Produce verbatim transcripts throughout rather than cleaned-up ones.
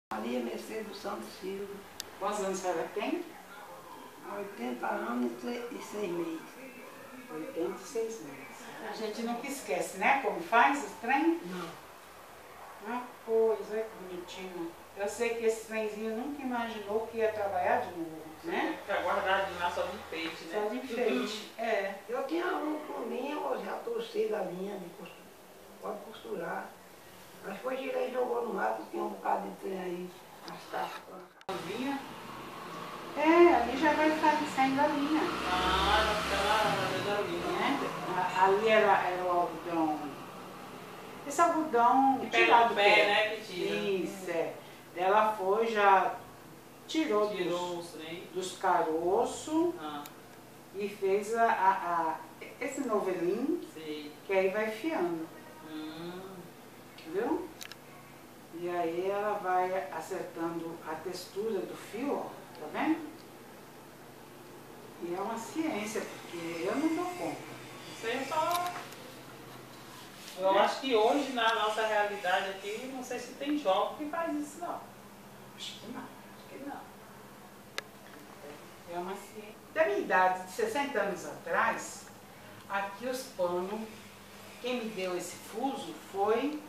Maria Mercedes Santos Silva. Quantos anos a senhora tem? oitenta anos e seis meses. oitenta e seis meses. A gente nunca esquece, né? Como faz o trem? Não. Ah, pois, olha que bonitinho. Eu sei que esse trenzinho nunca imaginou que ia trabalhar de novo, né? Fica guardadinho lá só de enfeite, né? Só de enfeite. É. Eu tinha um com linha, eu já torci da linha, de costura. Pode costurar. Mas foi tirei e jogou no mato, tinha um bocado de trem aí, as caixas. Vinha? É, ali já vai saindo a linha. Ah, ela fica lá na da linha, né? A- Ali era, era o algodão. Esse algodão Que pega tirado o do pé, né? Que tira. Isso, é. Ela foi, já tirou, Tirou dos, os trem. dos caroços Ah, e fez a, a, a- esse novelinho, sei. que aí vai fiando, Hum. viu? E aí ela vai acertando a textura do fio, ó, tá vendo? E é uma ciência, porque eu não dou conta. Isso aí é só... Eu acho que hoje, na nossa realidade aqui, não sei se tem jovem que faz isso, não. Acho que não. Acho que não. É uma ciência. Da minha idade, de sessenta anos atrás, aqui os panos, quem me deu esse fuso foi,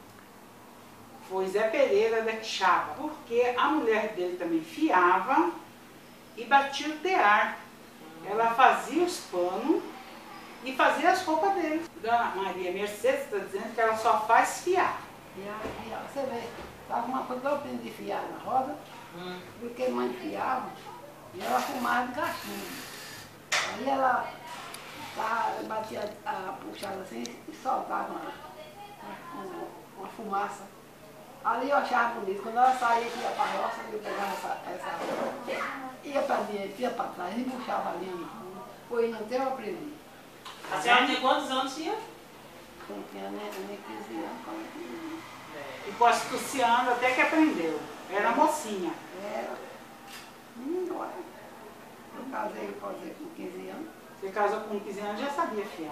foi Zé Pereira da Quixaba, porque a mulher dele também fiava e batia o tear. Ela fazia os panos e fazia as roupas dele. Dona Maria Mercedes está dizendo que ela só faz fiar. Fiar, fiar. Você vê, estava uma coisa que eu aprendi de fiar na roda, Hum. porque a mãe fiava e ela fumava de cachimbo. Aí ela tá, batia a puxada assim e soltava uma, uma, uma fumaça. Ali eu achava bonito. Quando ela saía aqui ia para a roça, eu pegava essa, essa ia para direita, ia para trás e puxava a linha. Foi indo até eu aprendi. A senhora tem quantos anos tinha? Não tinha nem, nem quinze anos, quando eu tinha. E postuciando até que aprendeu. Era mocinha. Era. Hum, olha. Eu casei, eu casei com quinze anos. Você casou com quinze anos, já sabia fiar.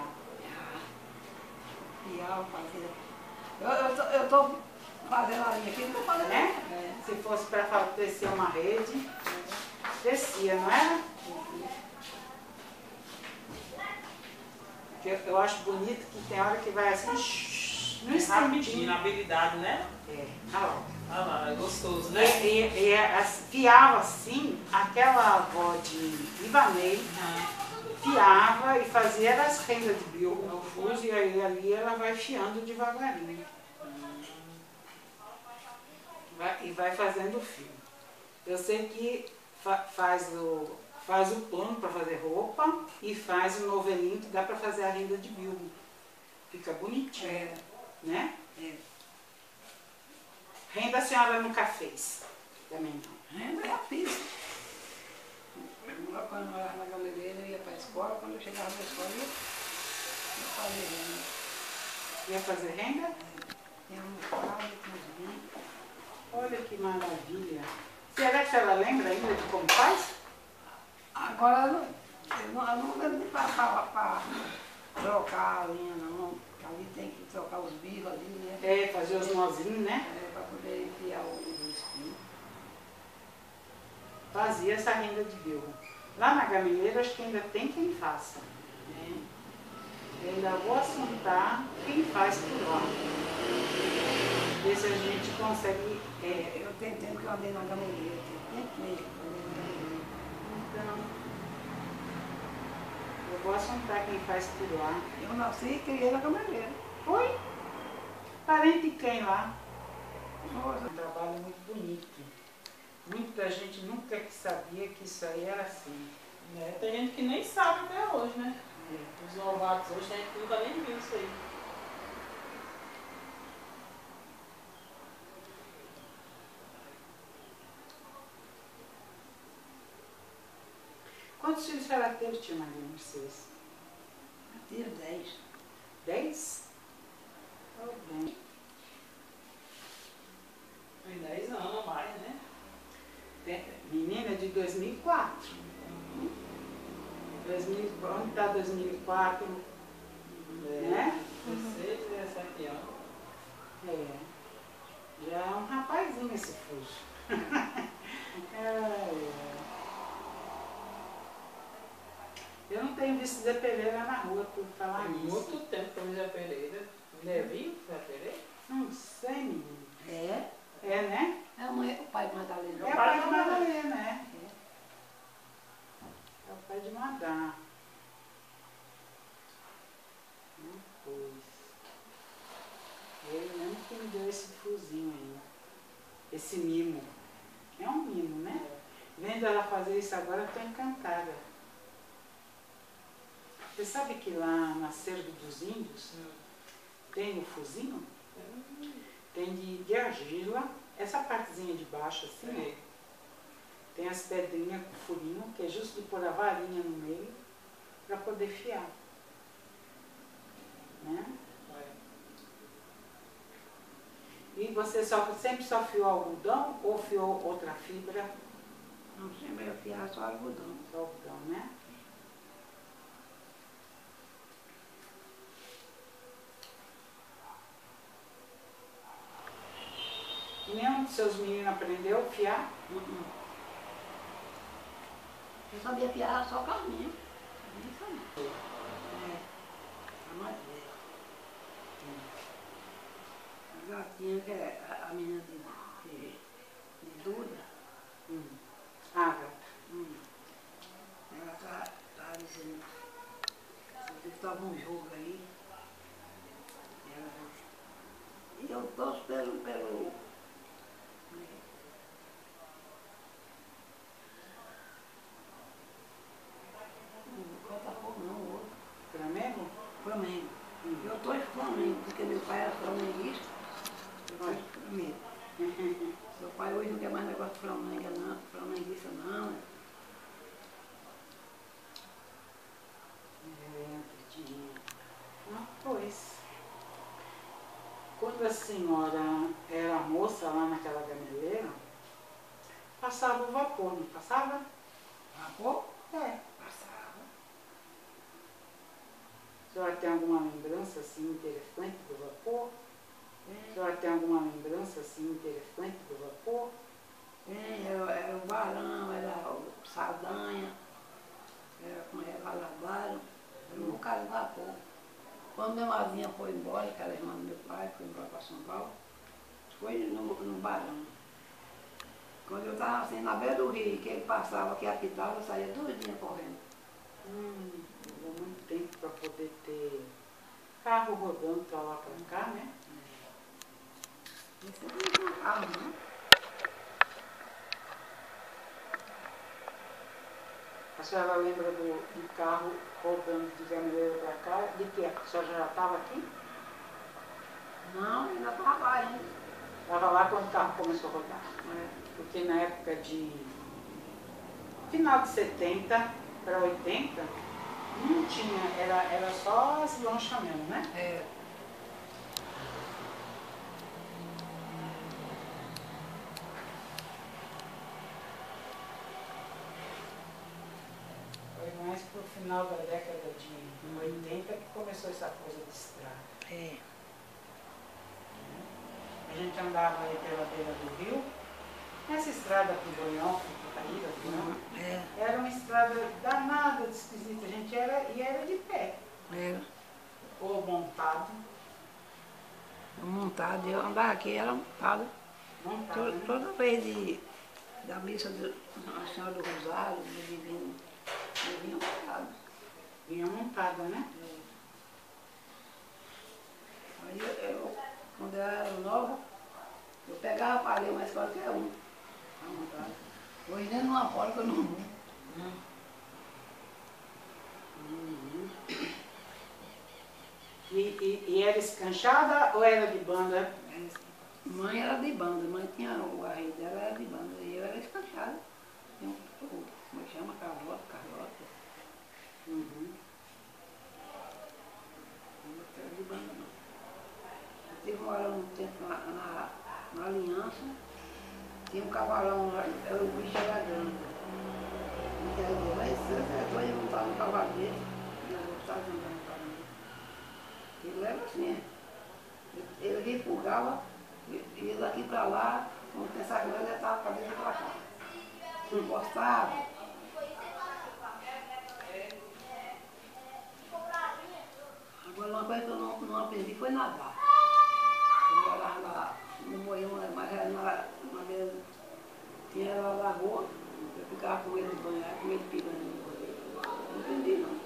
Fiava, fazia. Eu, eu, tô, eu tô fazendo a linha aqui, não tô fazendo. Né? É. Se fosse para tecer uma rede, tecia, não é? Porque eu acho bonito que tem hora que vai assim, no É rapidinho, instantinho. na habilidade, né? É, olha lá. Ah lá, é gostoso, E, né? e, e as- fiava assim, aquela avó de Ivanei, Ah, fiava e fazia as rendas de bilbo no fuso, e aí ali ela vai fiando devagarinho. Vai- e vai fazendo o fio. Eu sei que fa- faz o, faz o pano para fazer roupa e faz o novelinho que dá para fazer a renda de bilbo. Fica bonitinho, É. né? É. Renda a senhora nunca fez? Também não. Renda eu já fiz. Quando eu morava na Gameleira, eu ia para a escola. Quando eu chegava na escola, eu ia fazer renda. Ia fazer renda? Tinha um quadro, tinha uns bicos. Olha que maravilha. Será que ela lembra ainda de como faz? Agora, eu não, eu não, eu não lembro para trocar a linha, não. Ali tem que trocar os bicos ali, né? É, fazer os nozinhos, né? É, para poder enfiar o, o espinho. Fazia essa renda de bilbo. Lá na Gameleira, acho que ainda tem quem faça. Né? Eu ainda vou assuntar quem faz por lá. Ver se a gente consegue... É, Eu tenho tempo que eu andei na Gameleira, tem tempo mesmo que eu andei na Gameleira. então, eu vou assuntar quem faz por lá. Eu nasci e criei na Gameleira. Foi? Parente de quem lá? Nossa, Um trabalho muito bonito. Muita gente nunca que sabia que isso aí era assim. é, tem gente que nem sabe até hoje, né? Os novatos hoje, tem gente que nunca nem viu isso aí. Quantos filhos a senhora teve, tia Maria Mercedes? eu tinha dez. Dez? Oh, bem. Tem dez anos ou mais, né? Tem- Menina de dois mil e quatro. dois mil, onde está dois mil e quatro? Né? dezesseis, dezessete anos. É. Já é um rapazinho esse fuso. é, é. Eu não tenho visto Zé Pereira na rua por falar Tem nisso. muito tempo que eu vi Zé Pereira. Ainda é vivo, Zé Pereira? Não sei, menino. É. É, né? É a mãe, o pai de Madalena. É o pai de Madalena, né? É o pai de Madá. Hum, pois. Ele mesmo que me deu esse fuzinho aí. Esse mimo. É um mimo, né? Vendo ela fazer isso agora, eu estou encantada. Você sabe que lá na Cervo dos Índios hum. tem o fuzinho? Hum. Tem de, de argila, essa partezinha de baixo assim, é. Tem as pedrinhas com furinho, que é justo de pôr a varinha no meio, para poder fiar. Né? É. E você só, sempre só fiou algodão ou fiou outra fibra? Não, sempre eu fiar só algodão. Só algodão, né? E nenhum dos seus meninos aprendeu a fiar? Uhum. Eu sabia fiar só Carminha. Nem sabia. É. A mais velha. A gatinha, que é a, a menina de, de, de Duda. Hum. Ah, gata. Hum. Ela tá, tá dizendo que estava um jogo aí. Ela disse, e eu torço pelo, pelo Botafogo não, o outro. Flamengo? Flamengo. Hum. Eu torço Flamengo, porque meu pai era flamenguista. Eu torço Flamengo. Meu pai hoje não quer mais negócio de Flamengo, não, flamenguista não. É, tadinha. Ah, pois. Quando a senhora era moça lá naquela gameleira, passava o vapor, não passava? Vapor? É. Passava. A senhora tem alguma lembrança assim interessante do vapor? É. A senhora tem alguma lembrança assim interessante do vapor? É, era, era o Barão, era o Saldanha, era como era Valadares, era um bocado de vapor. Quando minha madrinha foi embora, que era irmã do meu pai, foi embora para São Paulo, foi no, no Barão. Quando eu estava assim, na beira do rio, que ele passava, que apitava, eu saía doidinha correndo. Hum, levou muito tempo para poder ter carro rodando para lá para cá, né? Isso é um carro, né? A senhora lembra do, do carro rodando de Gameleira para cá? De que? A senhora já estava aqui? Não, ainda estava lá ainda. Estava lá quando o carro começou a rodar. É. Porque na época de final de setenta para oitenta, não tinha, era, era só as lanchas mesmo, né? É. Foi mais pro final da década de oitenta que começou essa coisa de estrada. É. A gente andava aí pela beira do rio, nessa estrada pro Bonhão, pro Caíra, É. era uma estrada danada de esquisita, a gente era, e era de pé. Era. Ou montado. Montado, eu andava aqui, era montado. Montado, Toda, né? toda vez de, da missa de Nossa Senhora do Rosário, de Divino, eu vinha montado. Vinha montada, né? É. Aí eu, eu, quando eu era nova, eu pegava para ler mais qualquer um. Tá montado. Hoje nem numa porta eu não vou. Hum. Uhum. E, e, e era escanchada ou era de banda? Mãe era de banda, mãe tinha o arreio dela, era de banda, e eu era escanchada. Tinha um, como é que chama? Carlota, Carlota. Uhum. Não era de banda não. Eu tive morando um tempo na, na, na Aliança, tinha um cavalão lá, era o bicho era grande. E ela dizia, mas se você foi montar no cavalo dele, eu gostava de andar no cavalo dele. Ele era assim, ele, ele refugava Ia daqui para lá, quando pensava que nós já estava com a cabeça para cá. Não gostava. Agora uma coisa que eu não, não aprendi foi nadar. Eu morava lá no Moinho, mas era na, uma vez tinha lá a lagoa, eu ficava com medo de banhar, com medo de piranha. Não aprendi não.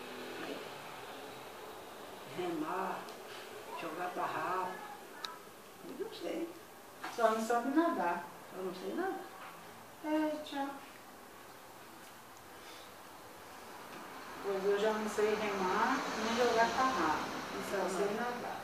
Remar, jogar tarrafa, eu não sei. Só não sabe nadar. Eu não sei nada. É, tchau. Pois eu já não sei remar, nem jogar tarrafa. Só sei nadar.